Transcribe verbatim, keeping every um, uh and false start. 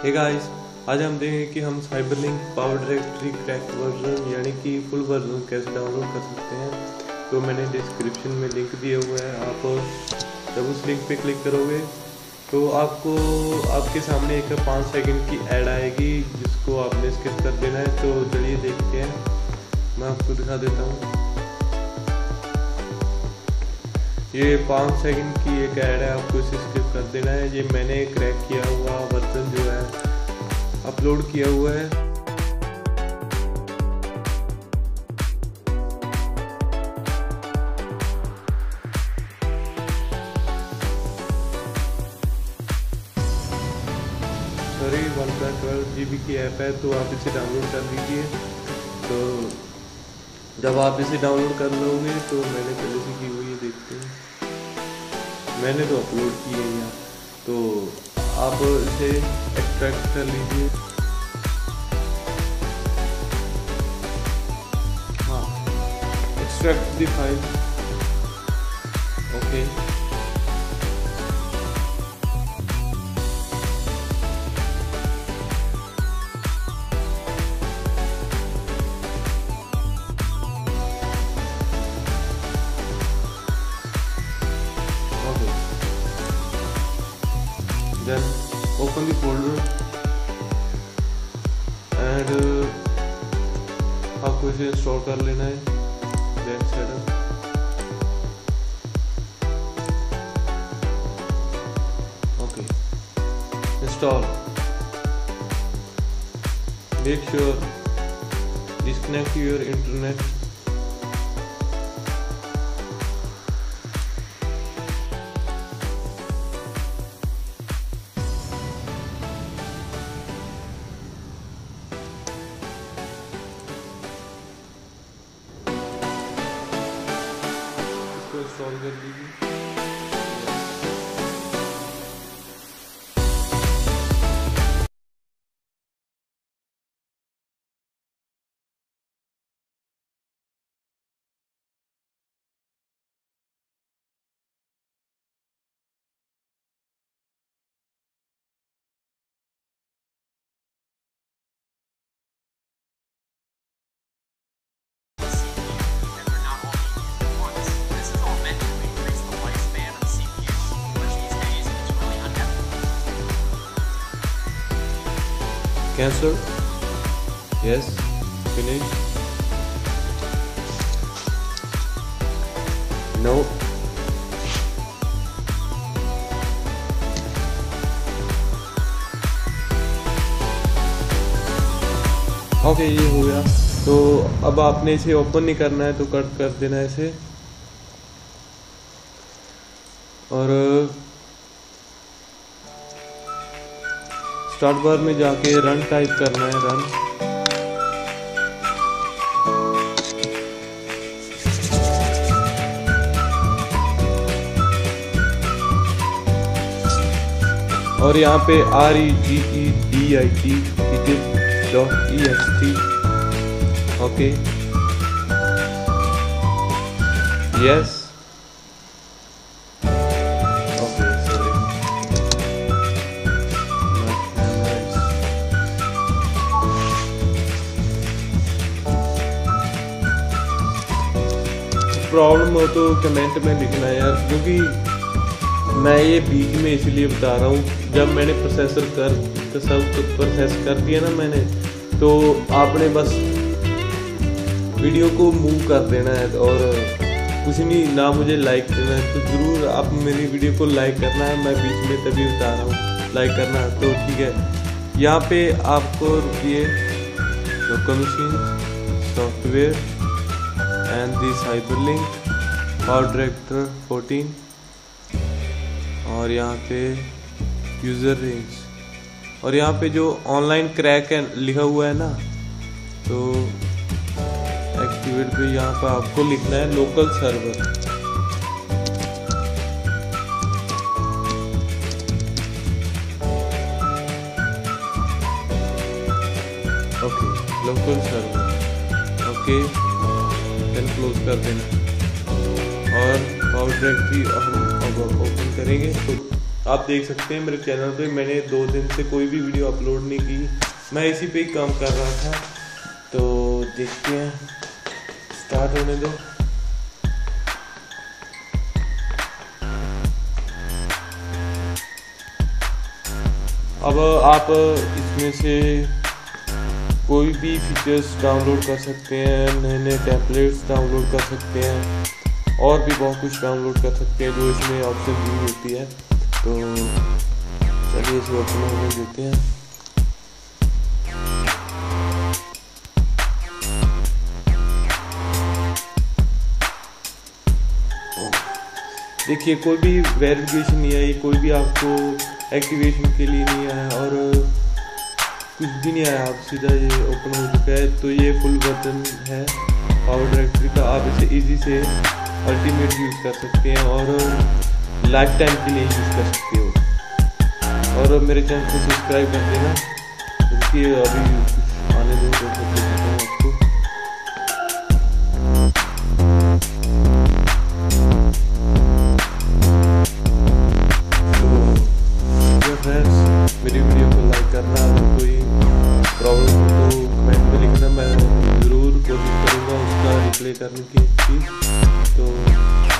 Hey guys, आज हम देखेंगे कि हम Cyberlink power directory crack version यानी कि फुल वर्जन कैसे डाउनलोड कर सकते हैं। तो मैंने डिस्क्रिप्शन में लिंक दिया हुआ है, आप जब उस लिंक पे क्लिक करोगे तो आपको आपके सामने एक पाँच सेकंड की ऐड आएगी जिसको आपने स्किप कर देना है। तो चलिए देखते हैं, मैं आपको दिखा देता हूँ। ये पाँच सेकंड की एक ऐड है, आपको इसे स्किप कर देना है। ये मैंने क्रैक किया हुआ वर्जन जो है अपलोड किया हुआ है। Sorry one point twelve G B की ऐप है, तो आप इसे डाउनलोड कर लीजिए। तो जब आप इसे डाउनलोड कर लोगे तो मैंने पहले से की हुई है, देखते हैं। मैंने तो अपलोड की है यहाँ, तो आप इसे एक्सट्रैक्ट कर लीजिए। हाँ, extract the file. Okay, then open the folder and uh, आपको इसे इंस्टॉल कर लेना है। then setup, okay, install, make sure disconnect your internet, install कर लीजिए। Cancel, yes, finish, no, okay, ये हो गया। तो अब आपने इसे ओपन नहीं करना है, तो कट कर देना है इसे। और स्टार्ट बार में जाके रन टाइप करना है, रन। और यहाँ पे R E G E D I T dot E X T, okay, yes, problem हो तो कमेंट में लिखना यार, क्योंकि मैं ये बीच में इसलिए बता रहा हूँ। जब मैंने प्रोसेसर कर सब प्रोसेस कर दिया ना मैंने, तो आपने बस वीडियो को मूव कर देना है और कुछ नहीं, ना मुझे लाइक करना है। तो ज़रूर आप मेरी वीडियो को लाइक करना है, मैं बीच में तभी बता रहा हूँ लाइक करना है। तो ठीक है, यहाँ पे आपको रुकिए, local machine software and the Cyberlink Power Director fourteen, और यहाँ पे यूज़र रेंज, और यहाँ पे जो ऑनलाइन क्रैक है लिखा हुआ है ना, तो एक्टिवेट पे यहाँ पे आपको लिखना है local server. Okay, local server, okay, then close कर देना। और पावर डायरेक्टरी हम अब ओपन करेंगे तो आप देख सकते हैं मेरे चैनल पे मैंने दो दिन से कोई भी वीडियो अपलोड नहीं की, मैं इसी पे ही काम कर रहा था। तो देखते हैं, स्टार्ट होने दो। अब आप इसमें से कोई भी फीचर्स डाउनलोड कर सकते हैं, नए नए टेम्पलेट्स डाउनलोड कर सकते हैं, और भी बहुत कुछ डाउनलोड कर सकते हैं जो इसमें ऑप्शन दी होती है। तो चलिए इसे ओपन होने देते हैं। देखिए कोई भी वेरिफिकेशन नहीं आई, कोई भी आपको एक्टिवेशन के लिए नहीं आया और कुछ भी नहीं आया, आप सीधा ये ओपन हो चुका है। तो ये फुल वर्जन है पावर डायरेक्टरी का, आप इसे इजी से अल्टीमेट यूज़ कर सकते हैं और लाइफ टाइम के लिए यूज़ कर सकते हो। और मेरे चैनल को सब्सक्राइब कर देना, क्योंकि अभी कुछ आने दो तो आपको। तो फ्रेंड्स, मेरी वीडियो को लाइक करना, अगर कोई प्रॉब्लम हो तो कमेंट में लिखना, मैं ज़रूर कोशिश करूँगा उसका रिप्लाई करने की। तो